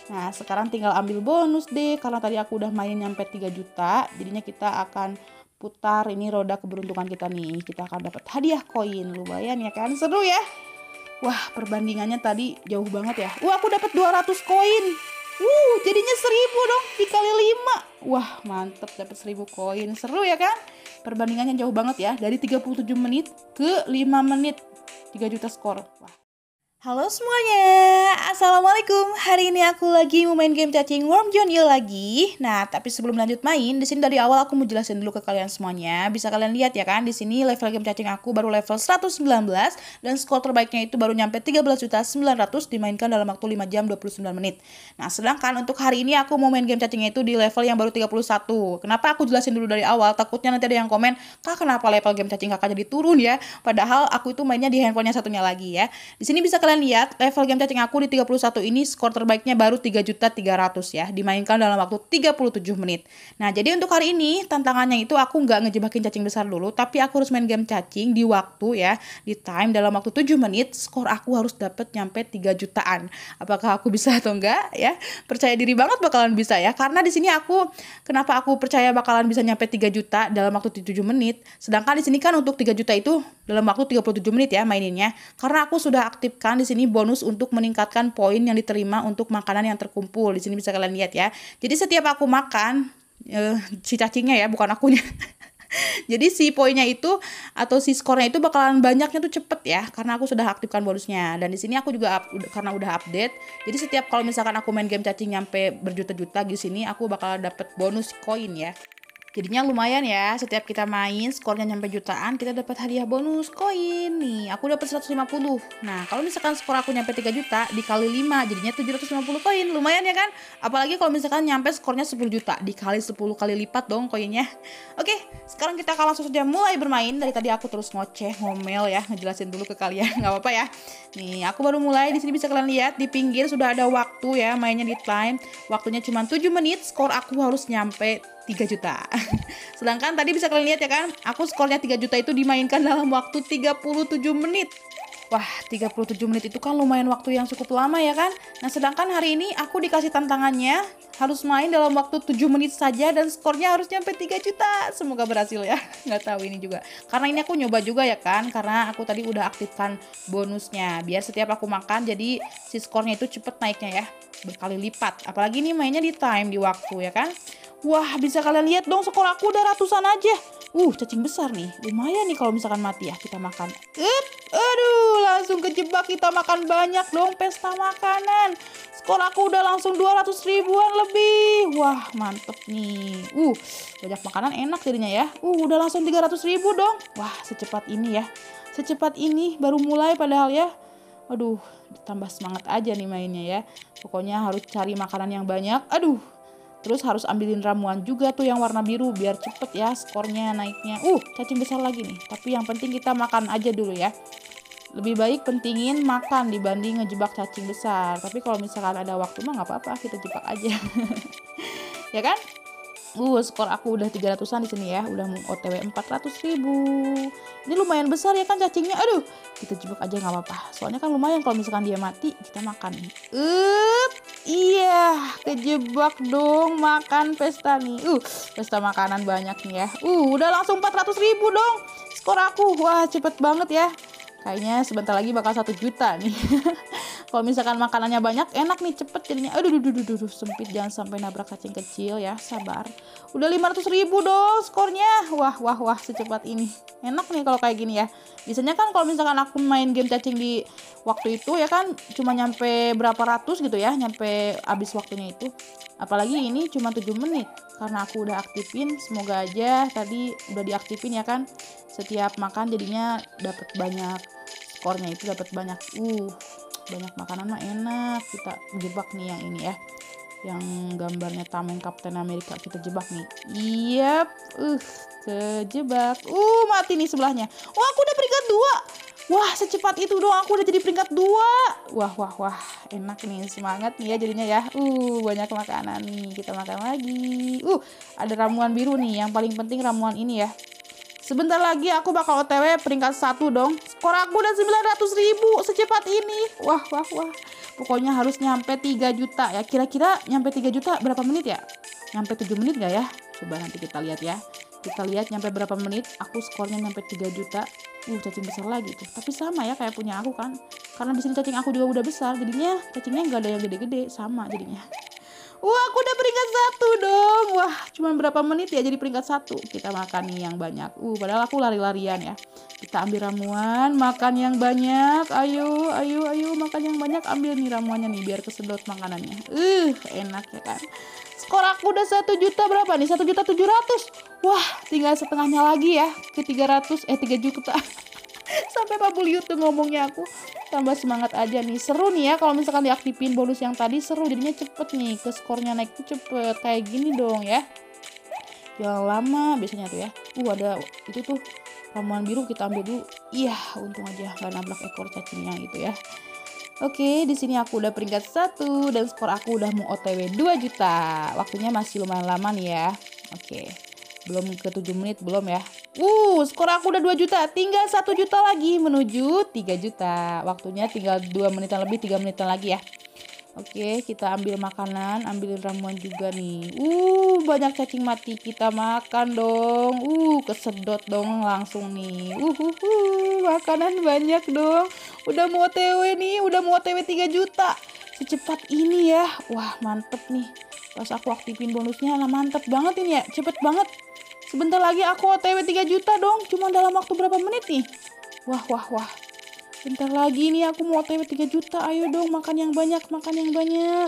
Nah, sekarang tinggal ambil bonus deh. Karena tadi aku udah main nyampe 3 juta. Jadinya kita akan putar ini roda keberuntungan kita nih. Kita akan dapat hadiah koin. Lumayan ya kan? Seru ya? Wah, perbandingannya tadi jauh banget ya. Wah, aku dapat 200 koin. Jadinya 1000 dong dikali 5. Wah, mantep dapat 1000 koin. Seru ya kan? Perbandingannya jauh banget ya. Dari 37 menit ke 5 menit. 3 juta skor. Wah. Halo semuanya, assalamualaikum. Hari ini aku lagi mau main game cacing Worm Jonio lagi. Nah, tapi sebelum lanjut main, di sini dari awal aku mau jelasin dulu ke kalian semuanya. Bisa kalian lihat ya kan, di sini level game cacing aku baru level 119 dan skor terbaiknya itu baru nyampe 13.900 dimainkan dalam waktu 5 jam 29 menit. Nah, sedangkan untuk hari ini aku mau main game cacingnya itu di level yang baru 31. Kenapa aku jelasin dulu dari awal? Takutnya nanti ada yang komen, "Kak, kenapa level game cacing kakak jadi turun ya?" Padahal aku itu mainnya di handphonenya satunya lagi ya. Di sini bisa kalian lihat level game cacing aku di 31 ini skor terbaiknya baru 3.300.000 ya, dimainkan dalam waktu 37 menit. Nah, jadi untuk hari ini tantangannya itu aku nggak ngejebakin cacing besar dulu, tapi aku harus main game cacing di waktu ya, di time dalam waktu 7 menit, skor aku harus dapat nyampe 3 jutaan. Apakah aku bisa atau enggak ya? Percaya diri banget bakalan bisa ya, karena di sini kenapa aku percaya bakalan bisa nyampe 3 juta dalam waktu 7 menit, sedangkan di sini kan untuk 3 juta itu dalam waktu 37 menit ya maininnya, karena aku sudah aktifkan di sini bonus untuk meningkatkan poin yang diterima untuk makanan yang terkumpul. Di sini bisa kalian lihat ya. Jadi setiap aku makan si cacingnya ya, bukan akunya. Jadi si poinnya itu atau si skornya itu bakalan banyaknya tuh cepet ya, karena aku sudah aktifkan bonusnya. Dan di sini aku juga karena udah update. Jadi setiap kalau misalkan aku main game cacing nyampe berjuta-juta di sini, aku bakal dapet bonus koin ya. Jadinya lumayan ya, setiap kita main skornya nyampe jutaan, kita dapat hadiah bonus koin. Nih, aku dapat 150. Nah, kalau misalkan skor aku nyampe 3 juta dikali 5, jadinya 750 koin. Lumayan ya kan? Apalagi kalau misalkan nyampe skornya 10 juta, dikali 10 kali lipat dong koinnya. Oke, sekarang kita akan langsung saja mulai bermain. Dari tadi aku terus ngoceh, ngomel ya, ngejelasin dulu ke kalian. Nggak apa-apa ya. Nih, aku baru mulai. Di sini bisa kalian lihat di pinggir sudah ada waktu ya, mainnya di time. Waktunya cuma 7 menit, skor aku harus nyampe 3 juta. Sedangkan tadi bisa kalian lihat ya kan, aku skornya 3 juta itu dimainkan dalam waktu 37 menit. Wah, 37 menit itu kan lumayan waktu yang cukup lama ya kan. Nah, sedangkan hari ini aku dikasih tantangannya harus main dalam waktu 7 menit saja dan skornya harus nyampe 3 juta. Semoga berhasil ya. Nggak tahu ini juga. Karena ini aku nyoba juga ya kan, karena aku tadi udah aktifkan bonusnya. Biar setiap aku makan jadi si skornya itu cepet naiknya ya, berkali lipat. Apalagi ini mainnya di time, di waktu ya kan. Wah, bisa kalian lihat dong skor aku udah ratusan aja. Cacing besar nih. Lumayan nih kalau misalkan mati ya kita makan. Aduh, langsung kejebak, kita makan banyak dong, pesta makanan. Skor aku udah langsung 200 ribuan lebih. Wah, mantep nih. Banyak makanan enak jadinya ya. Udah langsung 300 ribu dong. Wah, secepat ini ya. Secepat ini baru mulai padahal ya. Aduh, tambah semangat aja nih mainnya ya. Pokoknya harus cari makanan yang banyak. Aduh. Terus harus ambilin ramuan juga tuh yang warna biru biar cepet ya skornya naiknya. Cacing besar lagi nih. Tapi yang penting kita makan aja dulu ya. Lebih baik pentingin makan dibanding ngejebak cacing besar. Tapi kalau misalkan ada waktu mah nggak apa-apa, kita jebak aja. Ya kan? Skor aku udah 300-an di sini ya. Udah OTW 400 ribu. Ini lumayan besar ya kan cacingnya. Aduh, kita jebak aja nggak apa-apa. Soalnya kan lumayan kalau misalkan dia mati, kita makan. Iya, kejebak dong, makan pesta nih. Pesta makanan banyak nih ya. Udah langsung 400 ribu dong skor aku. Wah, cepet banget ya. Kayaknya sebentar lagi bakal 1 juta nih. Kalau misalkan makanannya banyak, enak nih, cepet jadinya. Aduh, sempit, jangan sampai nabrak cacing kecil ya, sabar. Udah 500 ribu dong skornya. Wah, secepat ini. Enak nih kalau kayak gini ya. Biasanya kan kalau misalkan aku main game cacing di waktu itu ya kan cuma nyampe berapa ratus gitu ya, nyampe habis waktunya itu. Apalagi ini cuma 7 menit. Karena aku udah aktifin, semoga aja tadi udah diaktifin ya kan. Setiap makan jadinya dapat banyak, skornya itu dapat banyak. Banyak makanan mah enak. Kita jebak nih yang ini ya, yang gambarnya Tameng Captain America, kita jebak nih. Yap, kejebak. Mati nih sebelahnya. Aku udah peringkat 2. Wah, secepat itu dong aku udah jadi peringkat 2. Wah, enak nih, semangat nih ya jadinya ya. Banyak makanan nih, kita makan lagi. Ada ramuan biru nih, yang paling penting ramuan ini ya. Sebentar lagi aku bakal OTW peringkat 1 dong. Skor aku udah 900.000 secepat ini. Wah. Pokoknya harus nyampe 3 juta ya. Kira-kira nyampe 3 juta berapa menit ya? Nyampe 7 menit gak ya? Coba nanti kita lihat ya. Kita lihat nyampe berapa menit. Aku skornya nyampe 3 juta. Cacing besar lagi tuh. Tapi sama ya kayak punya aku kan. Karena di sini cacing aku juga udah besar. Jadinya cacingnya nggak ada yang gede-gede. Sama jadinya. Aku udah peringkat 1 dong. Wah, cuma berapa menit ya jadi peringkat 1. Kita makan nih yang banyak. Padahal aku lari-larian ya. Kita ambil ramuan, makan yang banyak. Ayo makan yang banyak. Ambil nih ramuannya nih biar kesedot makanannya. Enak ya kan. Skor aku udah 1 juta berapa nih? 1.700.000. Wah, tinggal setengahnya lagi ya ke 3 juta. Sampai Pak Buliut tuh ngomongnya, aku tambah semangat aja nih. Seru nih ya kalau misalkan diaktifin bonus yang tadi, seru jadinya cepet nih, ke skornya naik tuh cepet kayak gini dong ya. Jangan lama biasanya tuh ya. Ada itu tuh ramuan biru, kita ambil dulu. Iya, untung aja gak nabrak ekor cacingnya gitu ya. Oke, di sini aku udah peringkat 1 dan skor aku udah mau OTW 2 juta. Waktunya masih lumayan lama nih ya. Oke. Belum ke 7 menit belum ya. Skor aku udah 2 juta. Tinggal 1 juta lagi menuju 3 juta. Waktunya tinggal 2 menitan lebih, 3 menitan lagi ya. Oke, kita ambil makanan, ambil ramuan juga nih. Banyak cacing mati, kita makan dong. Kesedot dong langsung nih. Makanan banyak dong. Udah mau OTW nih, udah mau OTW 3 juta. Secepat ini ya. Wah, mantep nih. Pas aku aktifin bonusnya, mantep banget ini ya. Cepet banget. Sebentar lagi aku OTW 3 juta dong. Cuma dalam waktu berapa menit nih? Wah. Bentar lagi nih aku mau OTW 3 juta. Ayo dong, makan yang banyak, makan yang banyak.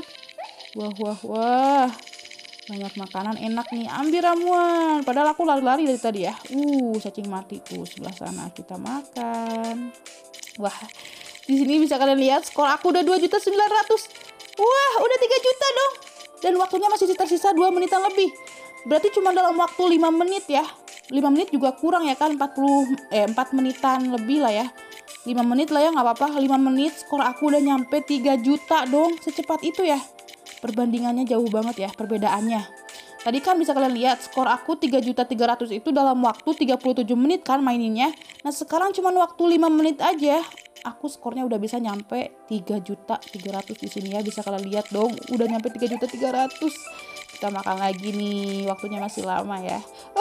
Wah. Banyak makanan, enak nih. Ambil ramuan. Padahal aku lari-lari dari tadi ya. Cacing mati tuh sebelah sana. Kita makan. Wah, di sini bisa kalian lihat skor aku udah 2.900.000. Wah, udah 3 juta dong. Dan waktunya masih tersisa 2 menitan lebih. Berarti cuma dalam waktu 5 menit ya. 5 menit juga kurang ya kan, 4 menitan lebih lah ya. 5 menit lah ya, nggak apa-apa. 5 menit skor aku udah nyampe 3 juta dong. Secepat itu ya. Perbandingannya jauh banget ya perbedaannya. Tadi kan bisa kalian lihat skor aku 3.300.000 itu dalam waktu 37 menit kan maininnya. Nah sekarang cuma waktu 5 menit aja. Aku skornya udah bisa nyampe 3.300.000 di sini ya. Bisa kalian lihat dong, udah nyampe 3.300.000. Kita makan lagi nih, waktunya masih lama ya.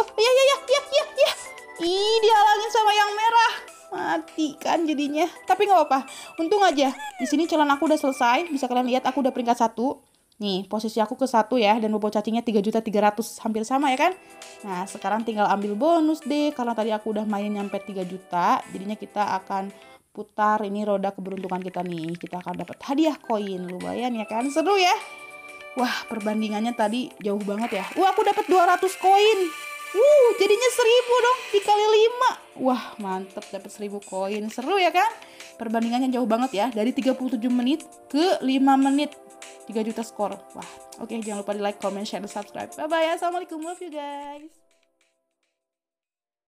Ya. Dihalangin sama yang merah. Mati kan jadinya. Tapi nggak apa-apa. Untung aja. Di sini challenge aku udah selesai. Bisa kalian lihat aku udah peringkat 1. Nih, posisi aku ke 1 ya. Dan bobot cacingnya 3.300.000. Hampir sama ya kan? Nah, sekarang tinggal ambil bonus deh. Karena tadi aku udah main nyampe 3 juta. Jadinya kita akan putar ini roda keberuntungan kita nih. Kita akan dapat hadiah koin. Lumayan ya kan? Seru ya? Wah, perbandingannya tadi jauh banget ya. Aku dapat 200 koin. Jadinya 1.000 dong dikali 5. Wah, mantep dapat 1.000 koin. Seru ya kan? Perbandingannya jauh banget ya. Dari 37 menit ke 5 menit. 3 juta skor. Wah, oke, jangan lupa di like, comment, share, dan subscribe. Bye-bye. Assalamualaikum. Love you guys.